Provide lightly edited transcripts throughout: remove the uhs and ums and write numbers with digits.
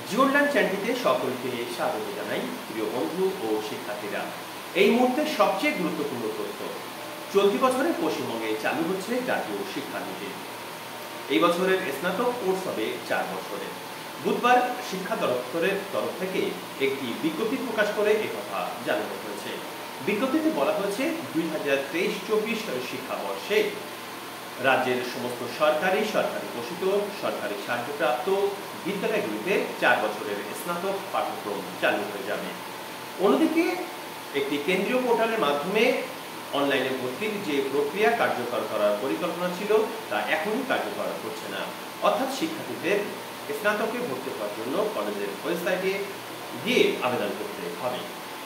জীবনদান চ্যানেলটিতে সকলকে স্বাগত জানাই প্রিয় বন্ধু ও শিক্ষার্থীরা। এই মুহূর্তে সবচেয়ে গুরুত্বপূর্ণ তথ্য, চলতি বছরে পশ্চিমবঙ্গে চালু হচ্ছে জাতীয় শিক্ষানীতি। এই বছরের স্নাতক কোর্স হবে 4 বছরের। বুধবার শিক্ষা দপ্তরের তরফ থেকে একটি বিজ্ঞপ্তি প্রকাশ করে একথা জানানো হয়েছে। বিজ্ঞপ্তিতে বলা হয়েছে 2023-24 শিক্ষাবর্ষে রাজ্যের সমস্ত সরকারি ঘোষিত সরকারি সাহায্যপ্রাপ্ত বিদ্যালয়গুলিতে 4 বছরের স্নাতক পাঠ্যক্রম চালু হয়ে যাবে। অন্যদিকে একটি কেন্দ্রীয় পোর্টালের মাধ্যমে অনলাইনে ভর্তির যে প্রক্রিয়া কার্যকর করার পরিকল্পনা ছিল তা এখনই কার্যকর হচ্ছে না। অর্থাৎ শিক্ষার্থীদের স্নাতকে ভর্তি হওয়ার জন্য কলেজের ওয়েবসাইটে গিয়ে আবেদন করতে হবে।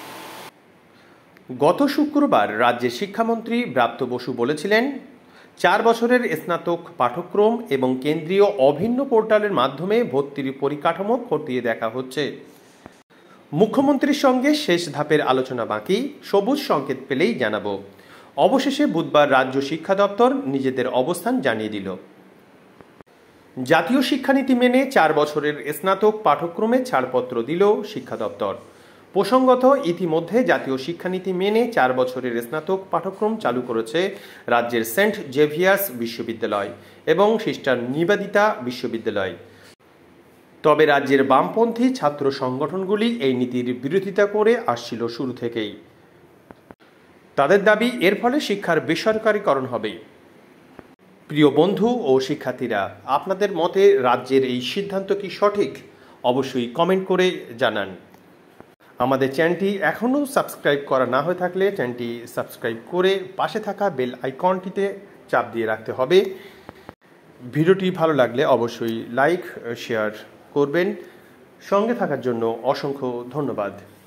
গত শুক্রবার রাজ্যের শিক্ষামন্ত্রী ব্রাত্য বসু বলেছিলেন, 4 বছরের স্নাতক পাঠ্যক্রম এবং কেন্দ্রীয় অভিন্ন পোর্টালের মাধ্যমে ভর্তির পরিকাঠামো খতিয়ে দেখা হচ্ছে। মুখ্যমন্ত্রীর সঙ্গে শেষ ধাপের আলোচনা বাকি, সবুজ সংকেত পেলেই জানাবো। অবশেষে বুধবার রাজ্য শিক্ষা দপ্তর নিজেদের অবস্থান জানিয়ে দিল। জাতীয় শিক্ষানীতি মেনে 4 বছরের স্নাতক পাঠ্যক্রমে ছাড়পত্র দিল শিক্ষা দপ্তর। প্রসঙ্গত, ইতিমধ্যে জাতীয় শিক্ষানীতি মেনে 4 বছরের স্নাতক পাঠ্যক্রম চালু করেছে রাজ্যের সেন্ট জেভিয়ার্স বিশ্ববিদ্যালয় এবং সিস্টার নিবেদিতা বিশ্ববিদ্যালয়। তবে রাজ্যের বামপন্থী ছাত্র সংগঠনগুলি এই নীতির বিরোধিতা করে আসছিল শুরু থেকেই। তাদের দাবি, এর ফলে শিক্ষার বেসরকারীকরণ হবে। প্রিয় বন্ধু ও শিক্ষার্থীরা, আপনাদের মতে রাজ্যের এই সিদ্ধান্ত কি সঠিক? অবশ্যই কমেন্ট করে জানান। আমাদের চ্যানেলটি এখনও সাবস্ক্রাইব করা না হয়ে থাকলে চ্যানেলটি সাবস্ক্রাইব করে পাশে থাকা বেল আইকনটিতে চাপ দিয়ে রাখতে হবে। ভিডিওটি ভালো লাগলে অবশ্যই লাইক শেয়ার করবেন। সঙ্গে থাকার জন্য অসংখ্য ধন্যবাদ।